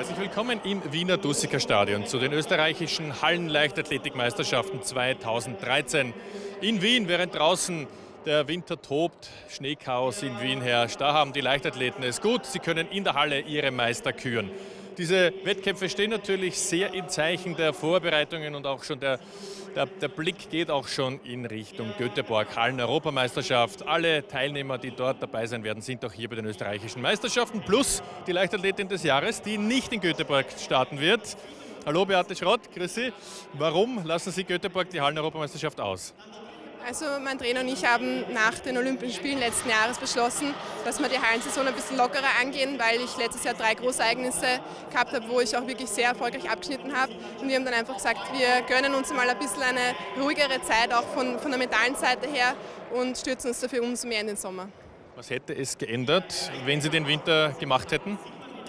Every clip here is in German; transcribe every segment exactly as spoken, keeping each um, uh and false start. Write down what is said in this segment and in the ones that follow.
Herzlich willkommen im Wiener Dussiker Stadion zu den österreichischen Hallenleichtathletikmeisterschaften zweitausenddreizehn in Wien, während draußen der Winter tobt, Schneechaos in Wien herrscht. Da haben die Leichtathleten es gut, sie können in der Halle ihre Meister küren. Diese Wettkämpfe stehen natürlich sehr im Zeichen der Vorbereitungen und auch schon der, der, der Blick geht auch schon in Richtung Göteborg, Hallen-Europameisterschaft. Alle Teilnehmer, die dort dabei sein werden, sind auch hier bei den österreichischen Meisterschaften, plus die Leichtathletin des Jahres, die nicht in Göteborg starten wird. Hallo Beate Schrott, grüß Sie. Warum lassen Sie Göteborg die Hallen-Europameisterschaft aus? Also mein Trainer und ich haben nach den Olympischen Spielen letzten Jahres beschlossen, dass wir die Hallensaison ein bisschen lockerer angehen, weil ich letztes Jahr drei Großereignisse gehabt habe, wo ich auch wirklich sehr erfolgreich abgeschnitten habe. Und wir haben dann einfach gesagt, wir gönnen uns mal ein bisschen eine ruhigere Zeit, auch von, von der mentalen Seite her, und stürzen uns dafür umso mehr in den Sommer. Was hätte es geändert, wenn Sie den Winter gemacht hätten?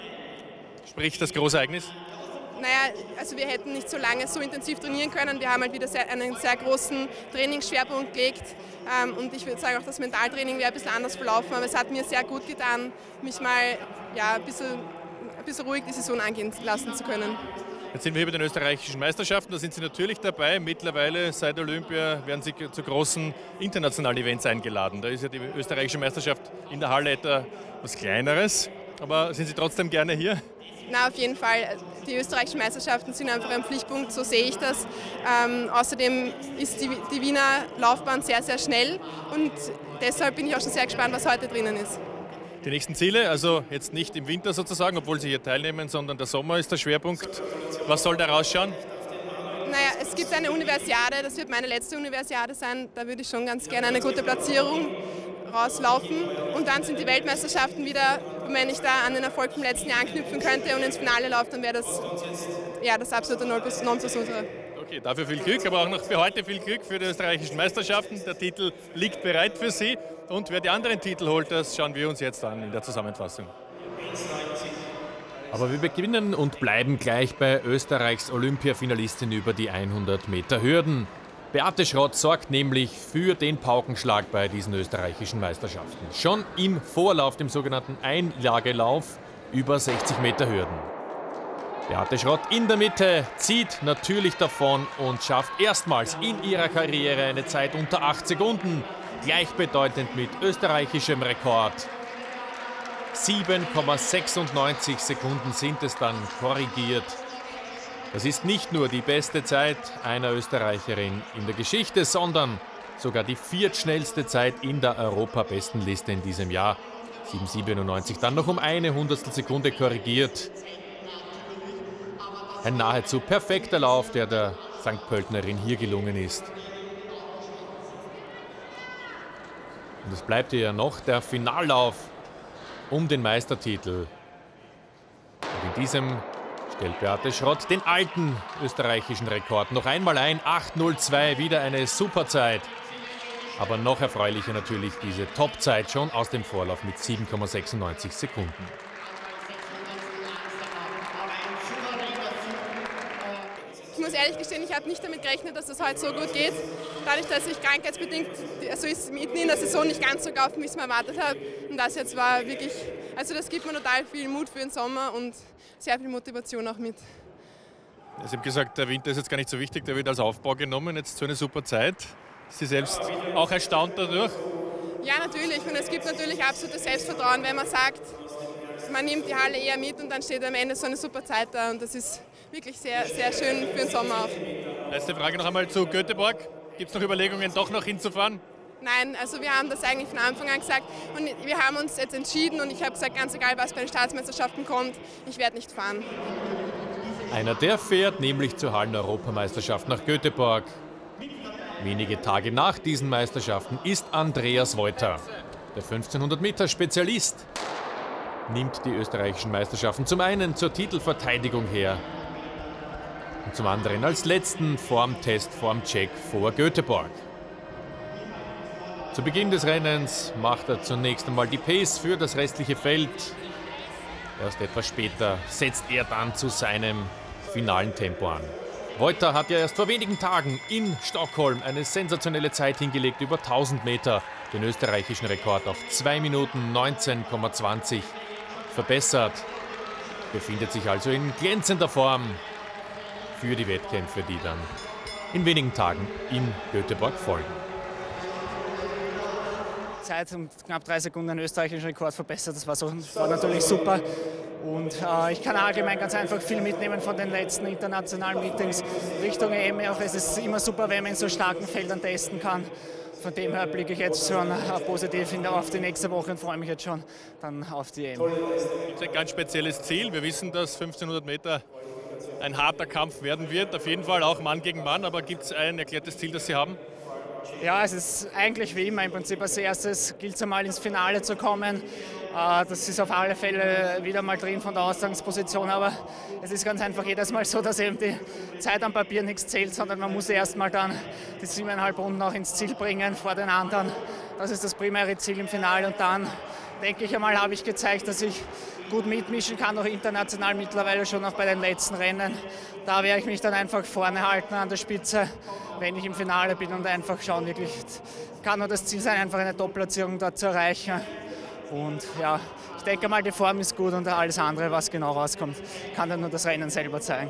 Sprich das Großereignis? Naja, also wir hätten nicht so lange so intensiv trainieren können. Wir haben halt wieder sehr, einen sehr großen Trainingsschwerpunkt gelegt. Ähm, und ich würde sagen, auch das Mentaltraining wäre ein bisschen anders verlaufen. Aber es hat mir sehr gut getan, mich mal ja, ein, bisschen, ein bisschen ruhig die Saison angehen lassen zu können. Jetzt sind wir hier bei den österreichischen Meisterschaften. Da sind Sie natürlich dabei. Mittlerweile seit Olympia werden Sie zu großen internationalen Events eingeladen. Da ist ja die österreichische Meisterschaft in der Halle etwas Kleineres. Aber sind Sie trotzdem gerne hier? Na, auf jeden Fall. Die österreichischen Meisterschaften sind einfach ein Pflichtpunkt, so sehe ich das. Ähm, außerdem ist die, die Wiener Laufbahn sehr, sehr schnell und deshalb bin ich auch schon sehr gespannt, was heute drinnen ist. Die nächsten Ziele, also jetzt nicht im Winter sozusagen, obwohl Sie hier teilnehmen, sondern der Sommer ist der Schwerpunkt. Was soll da rausschauen? Naja, es gibt eine Universiade, das wird meine letzte Universiade sein. Da würde ich schon ganz gerne eine gute Platzierung rauslaufen. Und dann sind die Weltmeisterschaften wieder, und wenn ich da an den Erfolg vom letzten Jahr anknüpfen könnte und ins Finale laufe, dann wäre das ja, das absolute Nonplusultra. Okay, dafür viel Glück, aber auch noch für heute viel Glück für die österreichischen Meisterschaften. Der Titel liegt bereit für Sie. Und wer die anderen Titel holt, das schauen wir uns jetzt an in der Zusammenfassung. Aber wir beginnen und bleiben gleich bei Österreichs Olympiafinalistin über die hundert Meter Hürden. Beate Schrott sorgt nämlich für den Paukenschlag bei diesen österreichischen Meisterschaften. Schon im Vorlauf, dem sogenannten Einlagelauf, über sechzig Meter Hürden. Beate Schrott in der Mitte zieht natürlich davon und schafft erstmals in ihrer Karriere eine Zeit unter acht Sekunden. Gleichbedeutend mit österreichischem Rekord. sieben Komma sechsundneunzig Sekunden sind es dann korrigiert. Das ist nicht nur die beste Zeit einer Österreicherin in der Geschichte, sondern sogar die viertschnellste Zeit in der Europabestenliste in diesem Jahr. sieben Komma siebenundneunzig, dann noch um eine Hundertstel Sekunde korrigiert. Ein nahezu perfekter Lauf, der der Sankt Pöltnerin hier gelungen ist. Und es bleibt ihr ja noch der Finallauf um den Meistertitel. Und in diesem stellt Beate Schrott den alten österreichischen Rekord noch einmal ein. acht null zwei, wieder eine super Zeit. Aber noch erfreulicher natürlich diese Topzeit schon aus dem Vorlauf mit sieben Komma sechsundneunzig Sekunden. Ich muss ehrlich gestehen, ich habe nicht damit gerechnet, dass das heute so gut geht. Dadurch, dass ich krankheitsbedingt, also ist mitten in der Saison nicht ganz so gelaufen, wie ich es mir erwartet habe. Und das jetzt war wirklich, also das gibt mir total viel Mut für den Sommer und sehr viel Motivation auch mit. Sie haben gesagt, der Winter ist jetzt gar nicht so wichtig, der wird als Aufbau genommen, jetzt so eine super Zeit. Ist Sie selbst auch erstaunt dadurch? Ja, natürlich. Und es gibt natürlich absolutes Selbstvertrauen, wenn man sagt, man nimmt die Halle eher mit und dann steht am Ende so eine super Zeit da. Und das ist wirklich sehr, sehr schön für den Sommer auch. Letzte Frage noch einmal zu Göteborg. Gibt es noch Überlegungen, doch noch hinzufahren? Nein, also wir haben das eigentlich von Anfang an gesagt und wir haben uns jetzt entschieden und ich habe gesagt, ganz egal, was bei den Staatsmeisterschaften kommt, ich werde nicht fahren. Einer, der fährt nämlich zur Hallen-Europameisterschaft nach Göteborg. Wenige Tage nach diesen Meisterschaften ist Andreas Wolter, der fünfzehnhundert Meter Spezialist, nimmt die österreichischen Meisterschaften zum einen zur Titelverteidigung her und zum anderen als letzten Formtest, Formcheck vor Göteborg. Zu Beginn des Rennens macht er zunächst einmal die Pace für das restliche Feld. Erst etwas später setzt er dann zu seinem finalen Tempo an. Wolter hat ja erst vor wenigen Tagen in Stockholm eine sensationelle Zeit hingelegt, über tausend Meter, den österreichischen Rekord auf zwei Minuten neunzehn Komma zwanzig verbessert. befindet sich also in glänzender Form für die Wettkämpfe, die dann in wenigen Tagen in Göteborg folgen. Zeit um knapp drei Sekunden den österreichischen Rekord verbessert. Das war, so, das war natürlich super. Und äh, ich kann allgemein ganz einfach viel mitnehmen von den letzten internationalen Meetings Richtung E M. Auch es ist immer super, wenn man in so starken Feldern testen kann. Von dem her blicke ich jetzt schon äh, positiv in der, auf die nächste Woche und freue mich jetzt schon dann auf die E M. Gibt es ein ganz spezielles Ziel? Wir wissen, dass fünfzehnhundert Meter ein harter Kampf werden wird. Auf jeden Fall auch Mann gegen Mann. Aber gibt es ein erklärtes Ziel, das Sie haben? Ja, es ist eigentlich wie immer im Prinzip als erstes gilt es einmal ins Finale zu kommen. Das ist auf alle Fälle wieder mal drin von der Ausgangsposition, aber es ist ganz einfach jedes Mal so, dass eben die Zeit am Papier nichts zählt, sondern man muss erst mal dann die siebeneinhalb Runden auch ins Ziel bringen vor den anderen. Das ist das primäre Ziel im Finale und dann denke ich einmal, habe ich gezeigt, dass ich gut mitmischen kann, auch international mittlerweile schon auch bei den letzten Rennen. Da werde ich mich dann einfach vorne halten an der Spitze, wenn ich im Finale bin und einfach schauen, wirklich kann nur das Ziel sein, einfach eine Top-Platzierung dort zu erreichen. Und ja, ich denke mal, die Form ist gut und alles andere, was genau rauskommt, kann dann nur das Rennen selber zeigen.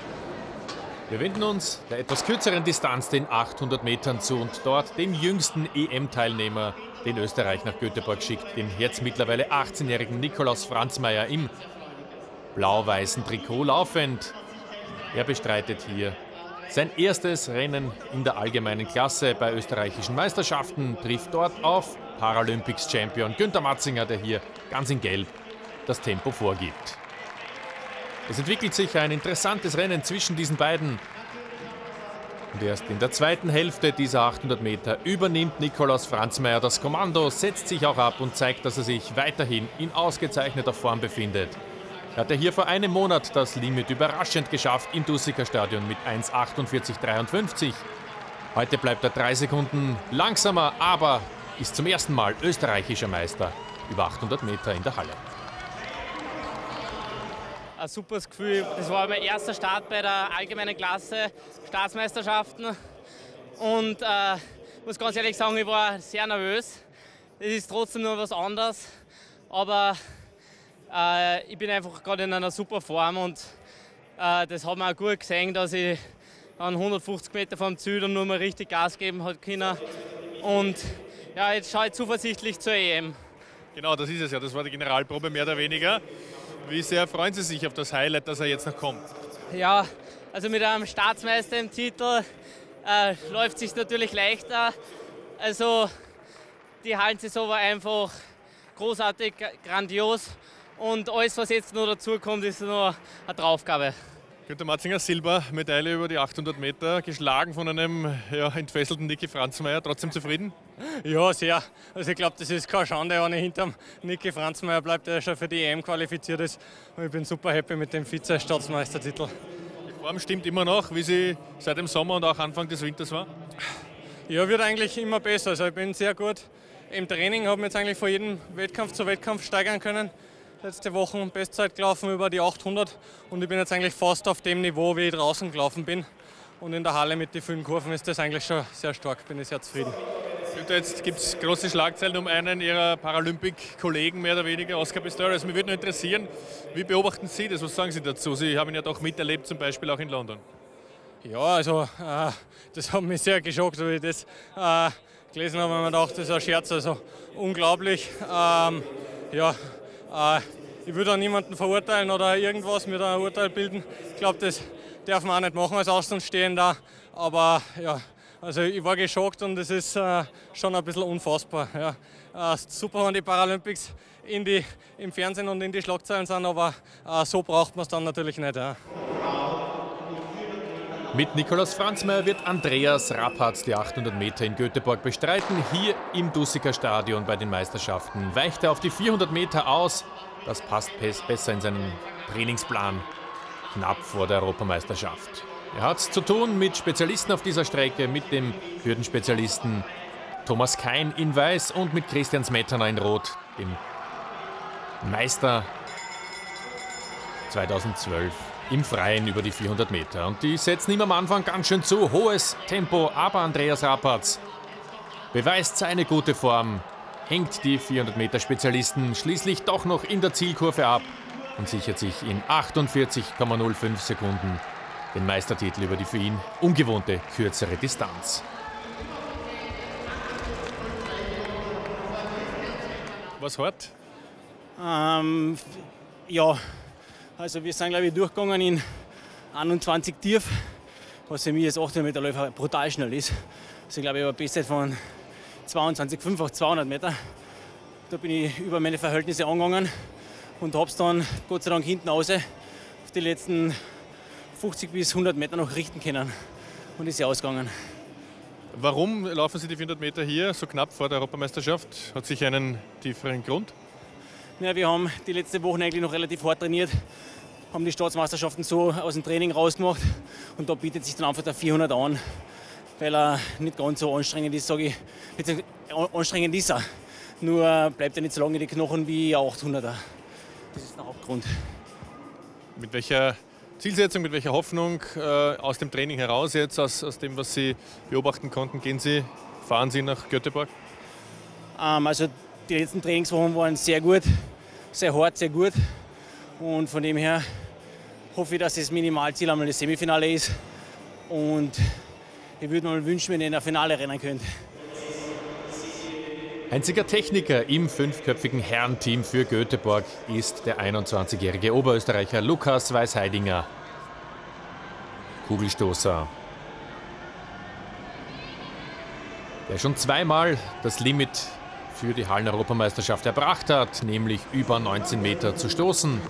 Wir wenden uns der etwas kürzeren Distanz, den achthundert Metern, zu und dort dem jüngsten E M-Teilnehmer, den Österreich nach Göteborg schickt, den jetzt mittlerweile achtzehnjährigen Nikolaus Franzmeier im blau-weißen Trikot laufend. Er bestreitet hier sein erstes Rennen in der allgemeinen Klasse bei österreichischen Meisterschaften, trifft dort auf Paralympics-Champion Günther Matzinger, der hier ganz in Gelb das Tempo vorgibt. Es entwickelt sich ein interessantes Rennen zwischen diesen beiden. Und erst in der zweiten Hälfte dieser achthundert Meter übernimmt Nikolaus Franzmeier das Kommando, setzt sich auch ab und zeigt, dass er sich weiterhin in ausgezeichneter Form befindet. Er hatte hier vor einem Monat das Limit überraschend geschafft im Dusseker Stadion mit eins achtundvierzig dreiundfünfzig. Heute bleibt er drei Sekunden langsamer, aber ist zum ersten Mal österreichischer Meister über achthundert Meter in der Halle. Ein super Gefühl. Das war mein erster Start bei der allgemeinen Klasse Staatsmeisterschaften und äh, muss ganz ehrlich sagen, ich war sehr nervös. Es ist trotzdem nur was anderes, aber äh, ich bin einfach gerade in einer super Form und äh, das hat man auch gut gesehen, dass ich an hundertfünfzig Meter vom Ziel dann nur mal richtig Gas geben hat können. Und ja, jetzt schaue ich zuversichtlich zur E M. Genau, das ist es ja. Das war die Generalprobe mehr oder weniger. Wie sehr freuen Sie sich auf das Highlight, das er jetzt noch kommt? Ja, also mit einem Staatsmeister im Titel äh, läuft es sich natürlich leichter. Also die Hallensaison war einfach großartig, grandios und alles, was jetzt noch dazu kommt, ist nur eine Draufgabe. Günther Matzinger, Silbermedaille über die achthundert Meter, geschlagen von einem ja, entfesselten Niki Franzmeier. Trotzdem zufrieden? Ja, sehr. Also ich glaube, das ist keine Schande, wenn hinterm Niki Franzmeier bleibt, der schon für die E M qualifiziert ist. Und ich bin super happy mit dem Vize-Staatsmeistertitel. Die Form stimmt immer noch, wie sie seit dem Sommer und auch Anfang des Winters war? Ja, wird eigentlich immer besser. Also ich bin sehr gut im Training, habe mich jetzt eigentlich von jedem Wettkampf zu Wettkampf steigern können. Letzte Woche Bestzeit gelaufen über die achthundert und ich bin jetzt eigentlich fast auf dem Niveau, wie ich draußen gelaufen bin. Und in der Halle mit den vielen Kurven ist das eigentlich schon sehr stark, bin ich sehr zufrieden. Jetzt gibt es große Schlagzeilen um einen Ihrer Paralympic-Kollegen, mehr oder weniger, Oscar Pistorius. Mich würde nur interessieren, wie beobachten Sie das? Was sagen Sie dazu? Sie haben ihn ja doch miterlebt, zum Beispiel auch in London. Ja, also äh, das hat mich sehr geschockt, wie ich das äh, gelesen habe. Ich mir gedacht, das ist ein Scherz, also unglaublich. Ähm, ja, äh, ich würde auch niemanden verurteilen oder irgendwas, mir da ein Urteil bilden. Ich glaube, das darf man auch nicht machen als Außenstehender. Aber ja, also ich war geschockt und es ist äh, schon ein bisschen unfassbar. Ja. Äh, super, wenn die Paralympics in die, im Fernsehen und in die Schlagzeilen sind, aber äh, so braucht man es dann natürlich nicht. Ja. Mit Nikolaus Franzmeier wird Andreas Rappatz die achthundert Meter in Göteborg bestreiten. Hier im Dusseker Stadion bei den Meisterschaften weicht er auf die vierhundert Meter aus. Das passt besser in seinen Trainingsplan, knapp vor der Europameisterschaft. Er hat es zu tun mit Spezialisten auf dieser Strecke, mit dem Hürdenspezialisten Thomas Kein in Weiß und mit Christian Smetana in Rot, dem Meister zweitausendzwölf im Freien über die vierhundert Meter. Und die setzen ihm am Anfang ganz schön zu. Hohes Tempo, aber Andreas Rappatz beweist seine gute Form, hängt die vierhundert Meter Spezialisten schließlich doch noch in der Zielkurve ab und sichert sich in achtundvierzig Komma null fünf Sekunden den Meistertitel über die für ihn ungewohnte kürzere Distanz. Was hart? Ähm, ja, also wir sind, glaube ich, durchgegangen in einundzwanzig tief, was für mich als achthundert Meter Läufer brutal schnell ist. Also ich glaube, ich habe eine Bestzeit von zweiundzwanzig Komma fünf auf zweihundert Meter. Da bin ich über meine Verhältnisse angegangen und habe es dann Gott sei Dank hinten raus auf die letzten fünfzig bis hundert Meter noch richten können und ist ja ausgegangen. Warum laufen Sie die vierhundert Meter hier so knapp vor der Europameisterschaft? Hat sich einen tieferen Grund? Ja, wir haben die letzten Wochen eigentlich noch relativ hart trainiert, haben die Staatsmeisterschaften so aus dem Training rausgemacht und da bietet sich dann einfach der vierhundert an, weil er nicht ganz so anstrengend ist, sage ich. Beziehungsweise anstrengend ist er, nur bleibt er nicht so lange in die Knochen wie ein achthunderter. Das ist der Hauptgrund. Mit welcher Zielsetzung, mit welcher Hoffnung äh, aus dem Training heraus jetzt, aus, aus dem, was Sie beobachten konnten, gehen Sie, fahren Sie nach Göteborg? Ähm, also die letzten Trainingswochen waren sehr gut, sehr hart, sehr gut und von dem her hoffe ich, dass das Minimalziel einmal das Semifinale ist und ich würde mir mal wünschen, wenn ihr in der Finale rennen könnt. Einziger Techniker im fünfköpfigen Herrenteam für Göteborg ist der einundzwanzigjährige Oberösterreicher Lukas Weißheidinger. Kugelstoßer, der schon zweimal das Limit für die Hallen-Europameisterschaft erbracht hat, nämlich über neunzehn Meter zu stoßen.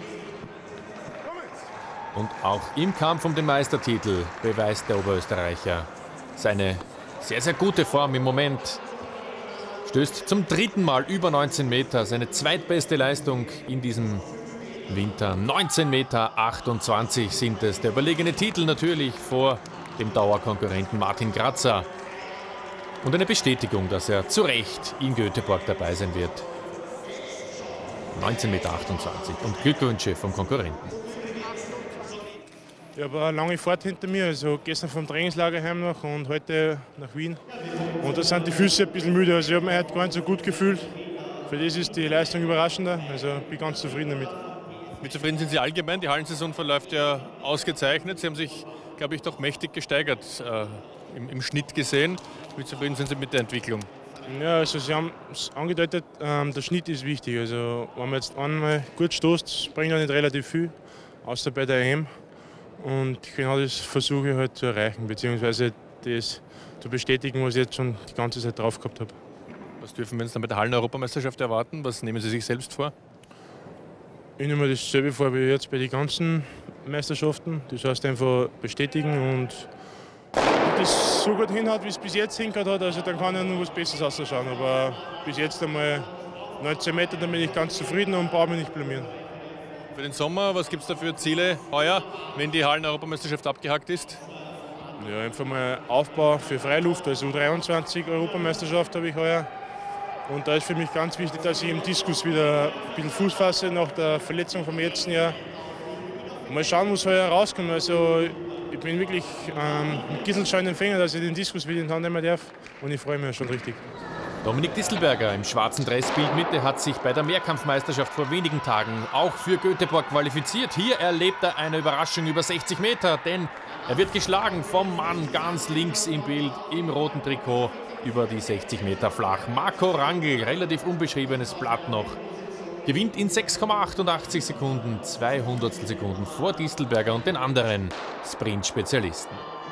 Und auch im Kampf um den Meistertitel beweist der Oberösterreicher seine sehr, sehr gute Form im Moment. Stößt zum dritten Mal über neunzehn Meter, seine zweitbeste Leistung in diesem Winter. neunzehn Meter achtundzwanzig sind es. Der überlegene Titel natürlich vor dem Dauerkonkurrenten Martin Grazer. Und eine Bestätigung, dass er zu Recht in Göteborg dabei sein wird. neunzehn Meter achtundzwanzig und Glückwünsche vom Konkurrenten. Ich habe eine lange Fahrt hinter mir, also gestern vom Trainingslager heim noch und heute nach Wien. Und da sind die Füße ein bisschen müde, also ich habe mich heute gar nicht so gut gefühlt. Für das ist die Leistung überraschender, also bin ganz zufrieden damit. Wie zufrieden sind Sie allgemein? Die Hallensaison verläuft ja ausgezeichnet. Sie haben sich, glaube ich, doch mächtig gesteigert äh, im, im Schnitt gesehen. Wie zufrieden sind Sie mit der Entwicklung? Ja, also Sie haben es angedeutet, ähm, der Schnitt ist wichtig. Also wenn man jetzt einmal gut stoßt, bringt er nicht relativ viel, außer bei der E M. Und genau das versuche ich halt zu erreichen, beziehungsweise das zu bestätigen, was ich jetzt schon die ganze Zeit drauf gehabt habe. Was dürfen wir uns dann bei der Hallen-Europameisterschaft erwarten? Was nehmen Sie sich selbst vor? Ich nehme mir dasselbe vor wie jetzt bei den ganzen Meisterschaften. Das heißt einfach bestätigen und wenn das so gut hinhaut, wie es bis jetzt hingehört hat, also dann kann ja nur was Besseres ausschauen. Aber bis jetzt einmal neunzehn Meter, dann bin ich ganz zufrieden und brauche mich nicht blamieren. Für den Sommer, was gibt es da für Ziele heuer, wenn die Hallen-Europameisterschaft abgehakt ist? Ja, einfach mal Aufbau für Freiluft, also U dreiundzwanzig Europameisterschaft habe ich heuer. Und da ist für mich ganz wichtig, dass ich im Diskus wieder ein bisschen Fuß fasse nach der Verletzung vom letzten Jahr. Mal schauen, was heuer rauskommt. Also ich bin wirklich ähm, mit Gisselschein Empfänger, dass ich den Diskus wieder in die Hand nehmen darf. Und ich freue mich schon richtig. Dominik Distelberger im schwarzen Dress Bildmitte hat sich bei der Mehrkampfmeisterschaft vor wenigen Tagen auch für Göteborg qualifiziert. Hier erlebt er eine Überraschung über sechzig Meter, denn er wird geschlagen vom Mann ganz links im Bild im roten Trikot über die sechzig Meter flach. Marco Rangel, relativ unbeschriebenes Blatt noch, gewinnt in sechs Komma achtundachtzig Sekunden, zwei Hundertstel Sekunden vor Distelberger und den anderen Sprint-Spezialisten.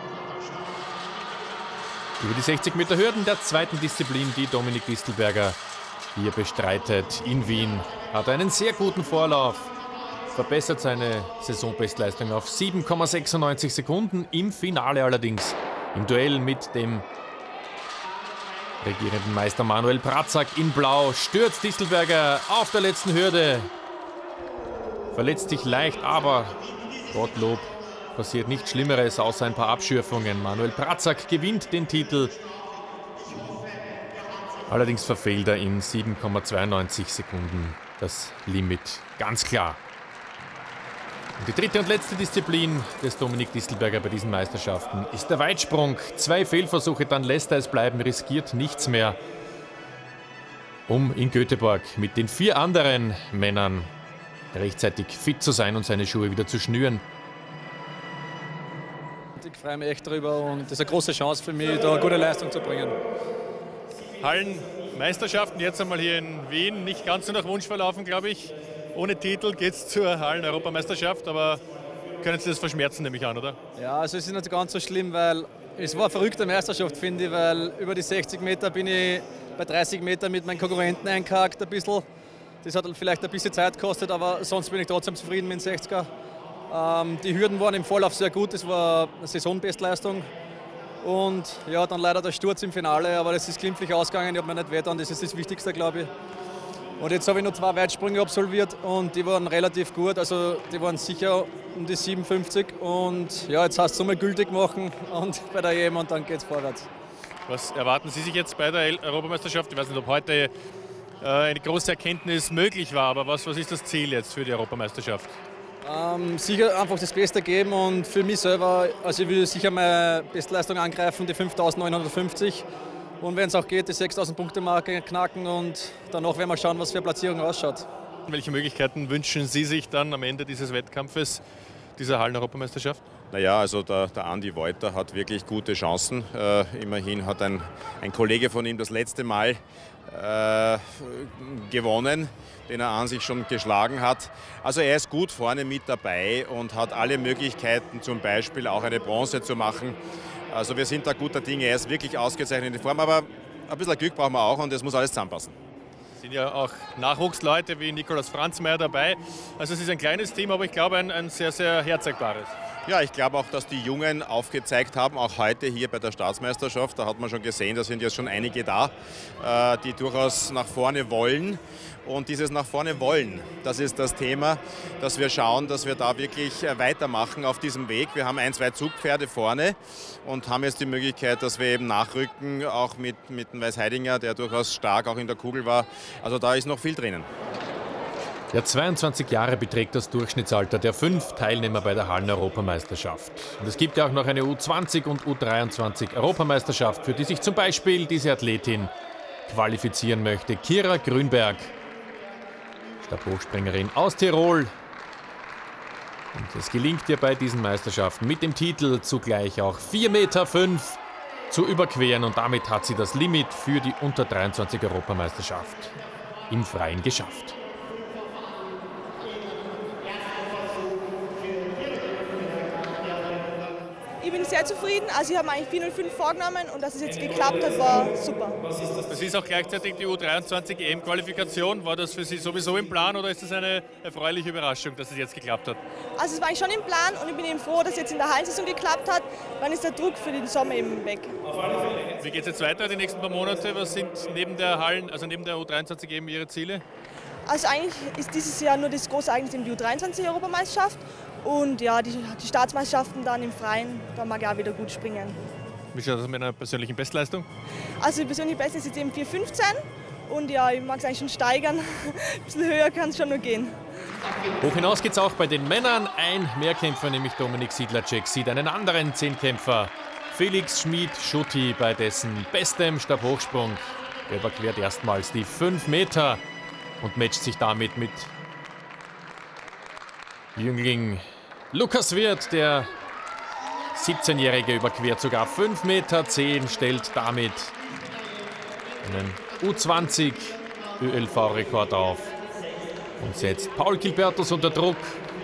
Über die sechzig Meter Hürden der zweiten Disziplin, die Dominik Distelberger hier bestreitet in Wien, hat einen sehr guten Vorlauf, verbessert seine Saisonbestleistung auf sieben Komma sechsundneunzig Sekunden, im Finale allerdings im Duell mit dem regierenden Meister Manuel Pratzak in Blau stürzt Distelberger auf der letzten Hürde, verletzt sich leicht, aber Gottlob, passiert nichts Schlimmeres, außer ein paar Abschürfungen. Manuel Pratzak gewinnt den Titel. Allerdings verfehlt er in sieben Komma zweiundneunzig Sekunden das Limit. Ganz klar. Und die dritte und letzte Disziplin des Dominik Distelberger bei diesen Meisterschaften ist der Weitsprung. Zwei Fehlversuche, dann lässt er es bleiben, riskiert nichts mehr, um in Göteborg mit den vier anderen Männern rechtzeitig fit zu sein und seine Schuhe wieder zu schnüren. Ich freue mich echt darüber und das ist eine große Chance für mich, da eine gute Leistung zu bringen. Hallenmeisterschaften jetzt einmal hier in Wien, nicht ganz so nach Wunsch verlaufen, glaube ich. Ohne Titel geht es zur Hallen-Europameisterschaft, aber können Sie das verschmerzen, nehme ich an, oder? Ja, also es ist nicht ganz so schlimm, weil es war eine verrückte Meisterschaft, finde ich, weil über die sechzig Meter bin ich bei dreißig Meter mit meinen Konkurrenten eingehakt ein bisschen. Das hat vielleicht ein bisschen Zeit gekostet, aber sonst bin ich trotzdem zufrieden mit dem sechziger. Ähm, die Hürden waren im Vorlauf sehr gut, das war eine Saisonbestleistung. Und ja, dann leider der Sturz im Finale, aber das ist glimpflich ausgegangen, ich habe mir nicht wehgetan, das ist das Wichtigste, glaube ich. Und jetzt habe ich noch zwei Weitsprünge absolviert und die waren relativ gut, also die waren sicher um die siebenundfünfzig und ja, jetzt heißt es mal gültig machen und bei der E M und dann geht es vorwärts. Was erwarten Sie sich jetzt bei der Europameisterschaft? Ich weiß nicht, ob heute äh, eine große Erkenntnis möglich war, aber was, was ist das Ziel jetzt für die Europameisterschaft? Ähm, sicher einfach das Beste geben und für mich selber, also ich will sicher meine Bestleistung angreifen, die fünftausendneunhundertfünfzig. Und wenn es auch geht, die sechstausend Punkte Marke knacken und danach werden wir schauen, was für eine Platzierung ausschaut. Welche Möglichkeiten wünschen Sie sich dann am Ende dieses Wettkampfes, dieser Hallen-Europameisterschaft? Naja, also der, der Andi Wolter hat wirklich gute Chancen. Äh, immerhin hat ein, ein Kollege von ihm das letzte Mal äh, gewonnen, den er an sich schon geschlagen hat. Also er ist gut vorne mit dabei und hat alle Möglichkeiten, zum Beispiel auch eine Bronze zu machen. Also wir sind da guter Dinge, er ist wirklich ausgezeichnet in Form, aber ein bisschen Glück brauchen wir auch und es muss alles zusammenpassen. Es sind ja auch Nachwuchsleute wie Nikolaus Franzmeier dabei. Also es ist ein kleines Team, aber ich glaube ein, ein sehr, sehr herzeigbares. Ja, ich glaube auch, dass die Jungen aufgezeigt haben, auch heute hier bei der Staatsmeisterschaft. Da hat man schon gesehen, da sind jetzt schon einige da, die durchaus nach vorne wollen. Und dieses nach vorne wollen, das ist das Thema, dass wir schauen, dass wir da wirklich weitermachen auf diesem Weg. Wir haben ein, zwei Zugpferde vorne und haben jetzt die Möglichkeit, dass wir eben nachrücken, auch mit, mit dem Weißheidinger, der durchaus stark auch in der Kugel war. Also da ist noch viel drinnen. Ja, zweiundzwanzig Jahre beträgt das Durchschnittsalter der fünf Teilnehmer bei der Hallen-Europameisterschaft. Und es gibt ja auch noch eine U zwanzig und U dreiundzwanzig Europameisterschaft, für die sich zum Beispiel diese Athletin qualifizieren möchte. Kira Grünberg, Stabhochspringerin aus Tirol. Und es gelingt ihr bei diesen Meisterschaften mit dem Titel zugleich auch vier Meter fünf zu überqueren. Und damit hat sie das Limit für die Unter dreiundzwanzig Europameisterschaft im Freien geschafft. Ich bin sehr zufrieden. Also ich habe mir eigentlich vier null fünf vorgenommen und dass es jetzt geklappt hat, war super. Das ist auch gleichzeitig die U dreiundzwanzig E M-Qualifikation. War das für Sie sowieso im Plan oder ist das eine erfreuliche Überraschung, dass es jetzt geklappt hat? Also es war eigentlich schon im Plan und ich bin eben froh, dass es jetzt in der Hallensaison geklappt hat. Dann ist der Druck für den Sommer eben weg. Wie geht es jetzt weiter die nächsten paar Monate? Was sind neben der Hallen, also neben der U dreiundzwanzig eben Ihre Ziele? Also eigentlich ist dieses Jahr nur das große Ereignis die U dreiundzwanzig Europameisterschaft. Und ja, die, die Staatsmeisterschaften dann im Freien, da mag ich auch wieder gut springen. Wie schaut das mit einer persönlichen Bestleistung? Also die persönliche Bestzeit ist jetzt eben vier fünfzehn und ja, ich mag es eigentlich schon steigern. Ein bisschen höher kann es schon noch gehen. Hoch hinaus geht's auch bei den Männern. Ein Mehrkämpfer, nämlich Dominik Sidlacek, sieht einen anderen Zehnkämpfer. Felix Schmid-Schutti bei dessen bestem Stabhochsprung. Er überquert erstmals die fünf Meter und matcht sich damit mit Jüngling Lukas Wirth, der siebzehnjährige überquert sogar fünf Meter zehn, stellt damit einen U zwanzig Ö L V-Rekord auf und setzt Paul Gilbertus unter Druck.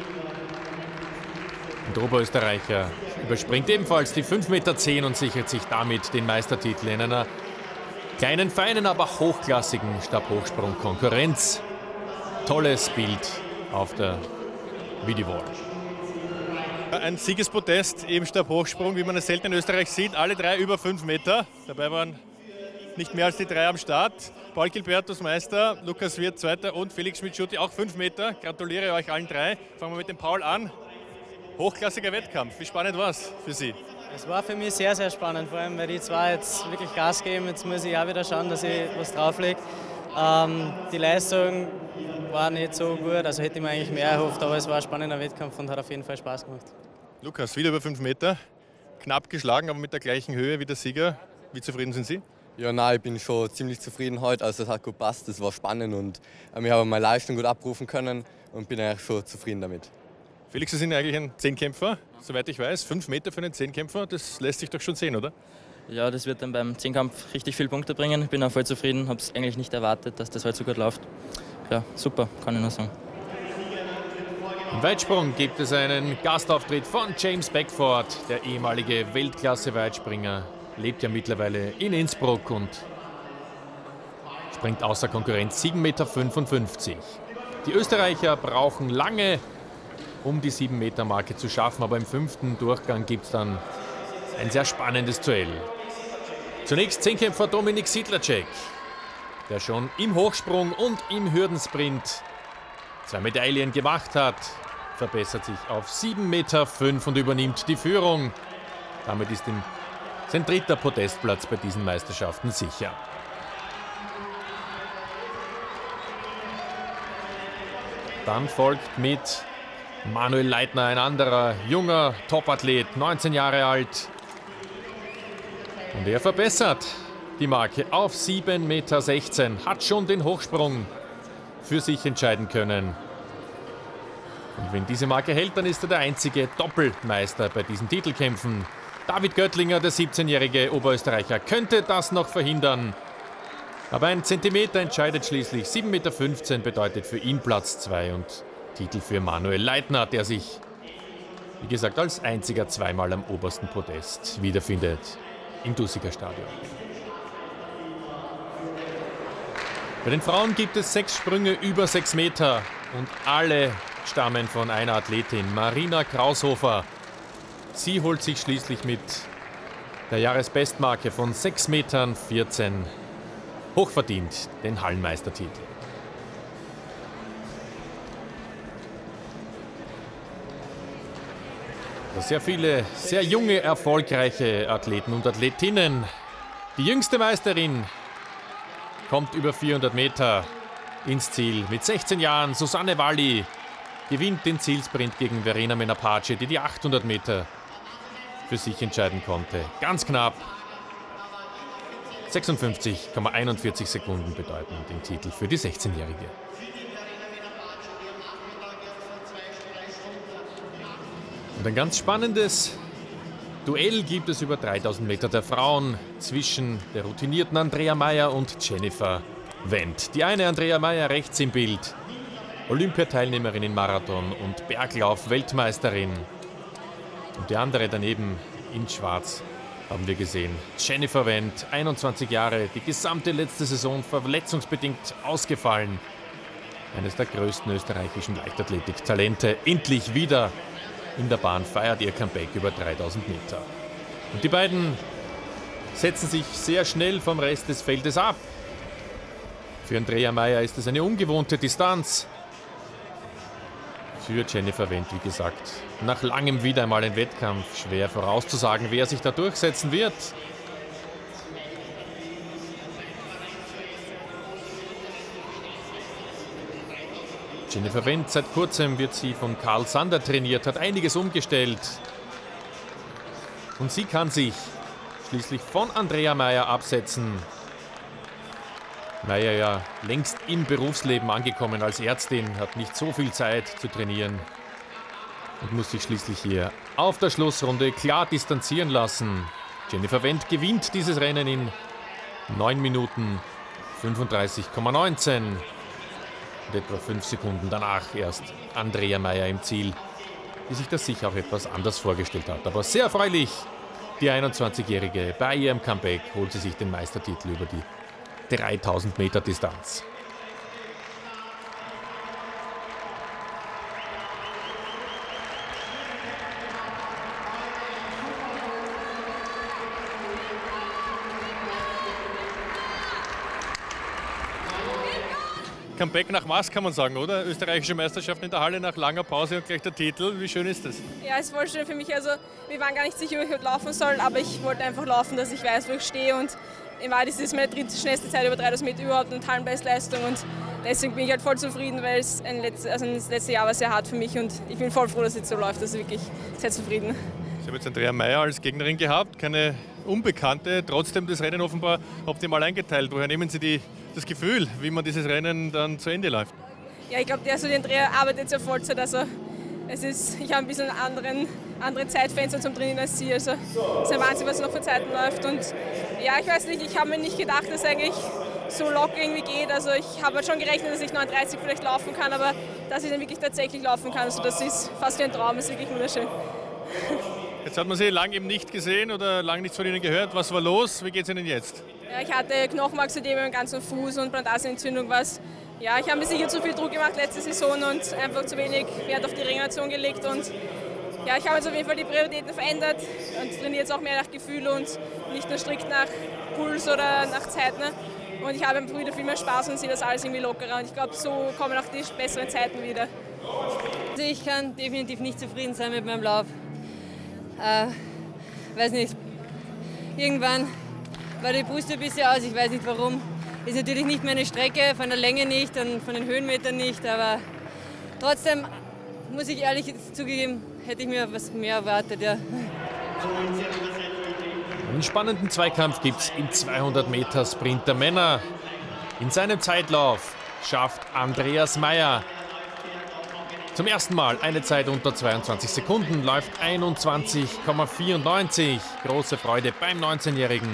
Der Oberösterreicher überspringt ebenfalls die fünf Meter zehn und sichert sich damit den Meistertitel in einer kleinen, feinen, aber hochklassigen Stabhochsprung-Konkurrenz. Tolles Bild auf der Videowall. Ein Siegespodest im Stabhochsprung, wie man es selten in Österreich sieht. Alle drei über fünf Meter. Dabei waren nicht mehr als die drei am Start. Paul Gilbertus Meister, Lukas Wirth Zweiter und Felix Schmid-Schutti auch fünf Meter. Gratuliere euch allen drei. Fangen wir mit dem Paul an. Hochklassiger Wettkampf. Wie spannend war es für Sie? Es war für mich sehr, sehr spannend, vor allem weil die zwei jetzt wirklich Gas geben. Jetzt muss ich auch wieder schauen, dass ich was drauflege. Ähm, die Leistung war nicht so gut, also hätte ich mir eigentlich mehr erhofft, aber es war ein spannender Wettkampf und hat auf jeden Fall Spaß gemacht. Lukas, wieder über fünf Meter, knapp geschlagen, aber mit der gleichen Höhe wie der Sieger. Wie zufrieden sind Sie? Ja, nein, ich bin schon ziemlich zufrieden heute. Also es hat gut gepasst, es war spannend und äh, wir haben meine Leistung gut abrufen können. und bin eigentlich schon zufrieden damit. Felix, Sie sind eigentlich ein Zehnkämpfer, soweit ich weiß. Fünf Meter für einen Zehnkämpfer, das lässt sich doch schon sehen, oder? Ja, das wird dann beim Zehnkampf richtig viele Punkte bringen. Ich bin auch voll zufrieden, habe es eigentlich nicht erwartet, dass das heute so gut läuft. Ja, super, kann ich nur sagen. Im Weitsprung gibt es einen Gastauftritt von James Beckford, der ehemalige Weltklasse-Weitspringer. Lebt ja mittlerweile in Innsbruck und springt außer Konkurrenz sieben Meter fünfundfünfzig. Die Österreicher brauchen lange, um die sieben Meter Marke zu schaffen, aber im fünften Durchgang gibt es dann ein sehr spannendes Duell. Zunächst Zehnkämpfer Dominik Sidlacek, der schon im Hochsprung und im Hürdensprint zwei Medaillen gemacht hat, verbessert sich auf sieben Meter fünf und übernimmt die Führung. Damit ist ihm sein dritter Podestplatz bei diesen Meisterschaften sicher. Dann folgt mit Manuel Leitner ein anderer junger Topathlet, neunzehn Jahre alt. Und er verbessert die Marke auf sieben Meter sechzehn, hat schon den Hochsprung für sich entscheiden können. Und wenn diese Marke hält, dann ist er der einzige Doppelmeister bei diesen Titelkämpfen. David Göttlinger, der siebzehnjährige Oberösterreicher, könnte das noch verhindern. Aber ein Zentimeter entscheidet schließlich. sieben Meter fünfzehn bedeutet für ihn Platz zwei und Titel für Manuel Leitner, der sich, wie gesagt, als einziger zweimal am obersten Podest wiederfindet im Dussiger Stadion. Bei den Frauen gibt es sechs Sprünge über sechs Meter und alle stammen von einer Athletin, Marina Kraushofer. Sie holt sich schließlich mit der Jahresbestmarke von sechs Meter vierzehn hochverdient den Hallenmeistertitel. Sehr viele, sehr junge, erfolgreiche Athleten und Athletinnen. Die jüngste Meisterin kommt über vierhundert Meter ins Ziel. Mit sechzehn Jahren, Susanne Walli, gewinnt den Zielsprint gegen Verena Menapace, die die achthundert Meter für sich entscheiden konnte. Ganz knapp. sechsundfünfzig Komma einundvierzig Sekunden bedeuten den Titel für die sechzehnjährige. Und ein ganz spannendes Duell gibt es über dreitausend Meter der Frauen zwischen der routinierten Andrea Meyer und Jennifer Wendt. Die eine, Andrea Meyer, rechts im Bild, Olympiateilnehmerin in Marathon und Berglauf-Weltmeisterin. Und die andere daneben in Schwarz haben wir gesehen. Jennifer Wendt, einundzwanzig Jahre, die gesamte letzte Saison verletzungsbedingt ausgefallen. Eines der größten österreichischen Leichtathletik-Talente. Endlich wieder in der Bahn, feiert ihr Comeback über dreitausend Meter. Und die beiden setzen sich sehr schnell vom Rest des Feldes ab. Für Andrea Meyer ist es eine ungewohnte Distanz. Für Jennifer Wendt, wie gesagt, nach langem wieder einmal ein Wettkampf. Schwer vorauszusagen, wer sich da durchsetzen wird. Jennifer Wendt, seit kurzem wird sie von Karl Sander trainiert, hat einiges umgestellt. Und sie kann sich schließlich von Andrea Meyer absetzen. Meyer ja längst im Berufsleben angekommen als Ärztin, hat nicht so viel Zeit zu trainieren und muss sich schließlich hier auf der Schlussrunde klar distanzieren lassen. Jennifer Wendt gewinnt dieses Rennen in neun Minuten fünfunddreißig Komma neunzehn. Und etwa fünf Sekunden danach erst Andrea Meyer im Ziel, die sich das sicher auch etwas anders vorgestellt hat. Aber sehr erfreulich, die einundzwanzigjährige, bei ihrem Comeback holt sie sich den Meistertitel über die dreitausend Meter Distanz. Comeback nach was, kann man sagen, oder? Österreichische Meisterschaft in der Halle nach langer Pause und gleich der Titel. Wie schön ist das? Ja, es war schön für mich. Also, wir waren gar nicht sicher, wo ich heute laufen soll, aber ich wollte einfach laufen, dass ich weiß, wo ich stehe. Und in Wahrheit ist es meine dritte schnellste Zeit über dreitausend Meter überhaupt und Hallenbestleistung. Und deswegen bin ich halt voll zufrieden, weil es ein letzte, also das letzte Jahr war sehr hart für mich und ich bin voll froh, dass es jetzt so läuft. Also wirklich sehr zufrieden. Sie haben jetzt Andrea Meyer als Gegnerin gehabt, keine Unbekannte, trotzdem das Rennen offenbar optimal eingeteilt. Woher nehmen Sie die, das Gefühl, wie man dieses Rennen dann zu Ende läuft? ja, ich glaube, der so den Dreher arbeitet zur Vollzeit. Also es ist, ich habe ein bisschen anderen, andere Zeitfenster zum Trainieren als sie. Also es ist ein Wahnsinn, was noch für Zeiten läuft. Und ja, ich weiß nicht, ich habe mir nicht gedacht, dass es eigentlich so locker irgendwie geht. Also ich habe halt schon gerechnet, dass ich neununddreißig vielleicht laufen kann, aber dass ich dann wirklich tatsächlich laufen kann, also das ist fast wie ein Traum, das ist wirklich wunderschön. Jetzt hat man Sie lange eben nicht gesehen oder lange nichts von Ihnen gehört. Was war los? Wie geht es Ihnen jetzt? Ja, ich hatte Knochenmarksödem im ganzen Fuß und Plantarseenentzündung. Was, ja, ich habe mir sicher zu viel Druck gemacht letzte Saison und einfach zu wenig Wert auf die Regeneration gelegt. Und ja, ich habe jetzt auf jeden Fall die Prioritäten verändert und trainiere jetzt auch mehr nach Gefühl und nicht nur strikt nach Puls oder nach Zeit. Ne? Und ich habe einfach wieder viel mehr Spaß und sehe das alles irgendwie lockerer. Und ich glaube, so kommen auch die besseren Zeiten wieder. Also ich kann definitiv nicht zufrieden sein mit meinem Lauf. Äh, weiß nicht, irgendwann war die Puste ein bisschen aus, ich weiß nicht warum. Ist natürlich nicht meine Strecke, von der Länge nicht und von den Höhenmetern nicht, aber trotzdem muss ich ehrlich zugeben, hätte ich mir was mehr erwartet. Ja. Einen spannenden Zweikampf gibt es im zweihundert Meter Sprint der Männer. In seinem Zeitlauf schafft Andreas Meier zum ersten Mal eine Zeit unter zweiundzwanzig Sekunden, läuft einundzwanzig Komma vierundneunzig. Große Freude beim neunzehnjährigen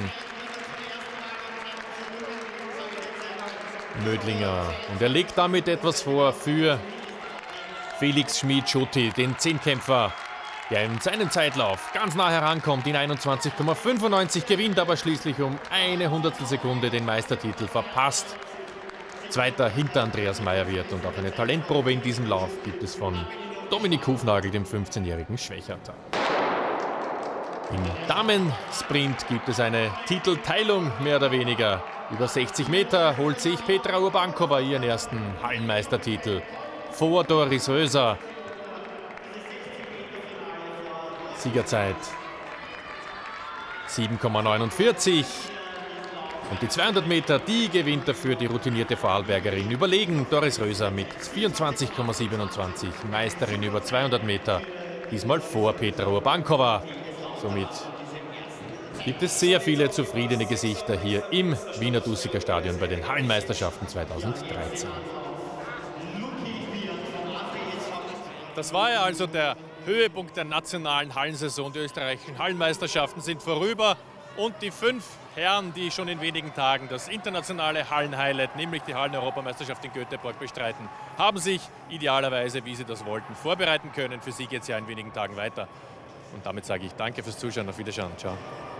Mödlinger. Und er legt damit etwas vor für Felix Schmid-Schutti, den Zehnkämpfer, der in seinem Zeitlauf ganz nah herankommt, in einundzwanzig Komma fünfundneunzig, gewinnt aber schließlich um eine Hundertstel Sekunde den Meistertitel verpasst. Zweiter hinter Andreas Meier wird und auch eine Talentprobe in diesem Lauf gibt es von Dominik Hufnagel, dem fünfzehnjährigen Schwächerter. Im Damensprint gibt es eine Titelteilung, mehr oder weniger. Über sechzig Meter holt sich Petra Urbankova ihren ersten Hallenmeistertitel vor Doris Röser. Siegerzeit sieben Komma neunundvierzig. Und die zweihundert Meter, die gewinnt dafür die routinierte Vorarlbergerin überlegen. Doris Röser mit vierundzwanzig Komma siebenundzwanzig, Meisterin über zweihundert Meter, diesmal vor Petra Urbankova. Somit gibt es sehr viele zufriedene Gesichter hier im Wiener Dussiker Stadion bei den Hallenmeisterschaften zweitausenddreizehn. Das war ja also der Höhepunkt der nationalen Hallensaison. Die österreichischen Hallenmeisterschaften sind vorüber und die fünf Herren, die schon in wenigen Tagen das internationale Hallenhighlight, nämlich die Hallen-Europameisterschaft in Göteborg bestreiten, haben sich idealerweise, wie sie das wollten, vorbereiten können. Für sie geht es ja in wenigen Tagen weiter. Und damit sage ich danke fürs Zuschauen. Auf Wiedersehen. Ciao.